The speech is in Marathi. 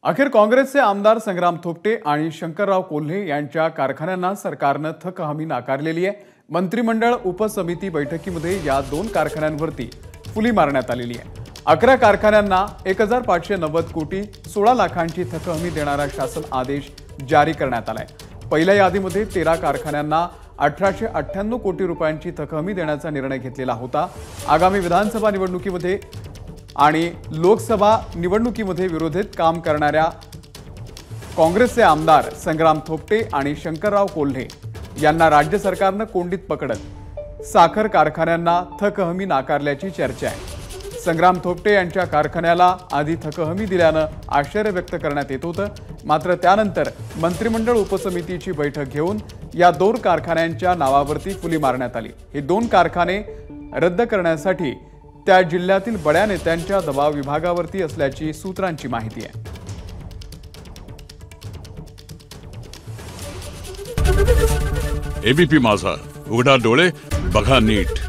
अखेर काँग्रेसचे आमदार संग्राम थोपटे आणि शंकरराव कोल्हे यांच्या कारखान्यांना सरकारनं थक हमी नाकारलेली आहे। मंत्रिमंडळ उपसमिती बैठकीमध्ये या दोन कारखान्यांवरती फुली मारण्यात आलेली आहे। 11 कारखान्यांना 1590 कोटी 16 लाखांची थक हमी देणारा शासन आदेश जारी करण्यात आलाय। पहिल्या यादीमध्ये 13 कारखान्यांना 1898 कोटी रुपयांची थक हमी देण्याचा निर्णय घेतलेला होता। आगामी विधानसभा निवडणुकीमध्ये आणि लोकसभा निवडणुकीमध्ये विरोधीत काम करणाऱ्या काँग्रेसचे आमदार संग्राम थोपटे आणि शंकरराव कोल्हे यांना राज्य सरकारने कोंडीत पकडत साखर कारखान्यांना थक हमी नाकारल्याची चर्चा आहे। संग्राम थोपटे यांच्या कारखान्याला आधी थक हमी दिल्याने आश्चर्य व्यक्त करण्यात येत होतं, मात्र त्यानंतर मंत्रिमंडळ उपसमितीची बैठक घेऊन या दोन कारखान्यांच्या नावावरती फुली मारण्यात आली। हे दोन कारखाने रद्द करण्यासाठी त्या जिल्ह्यातील बड्या नेत्यांच्या दबाव विभागावरती असल्याची सूत्रांची माहिती आहे। एबीपी माझा, उघडा डोळे बघा नीट।